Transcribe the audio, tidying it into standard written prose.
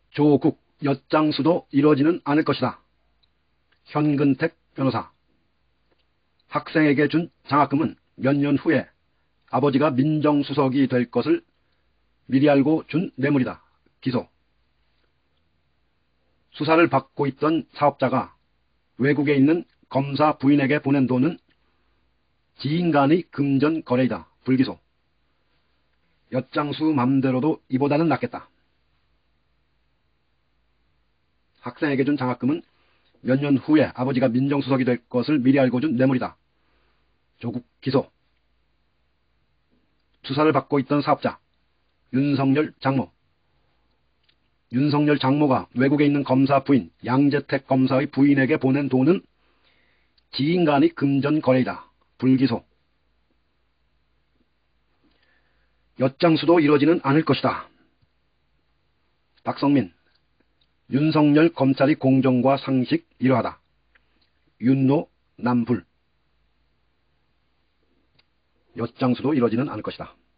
조국 엿장수도 이루어지는 않을 것이다. 현근택 변호사. 학생에게 준 장학금은 몇 년 후에 아버지가 민정수석이 될 것을 미리 알고 준 뇌물이다. 기소. 수사를 받고 있던 사업자가 외국에 있는 검사 부인에게 보낸 돈은 지인 간의 금전 거래이다. 불기소. 엿장수 맘대로도 이보다는 낫겠다. 학생에게 준 장학금은 몇 년 후에 아버지가 민정수석이 될 것을 미리 알고 준 뇌물이다. 조국 기소. 수사를 받고 있던 사업자 윤석열 장모. 윤석열 장모가 외국에 있는 검사 부인 양재택 검사의 부인에게 보낸 돈은 지인 간의 금전 거래이다. 불기소. 엿장수도 이루어지는 않을 것이다. 박성민. 윤석열 검찰의 공정과 상식 이러하다. 윤노 남불. 엿장수도 이루어지는 않을 것이다.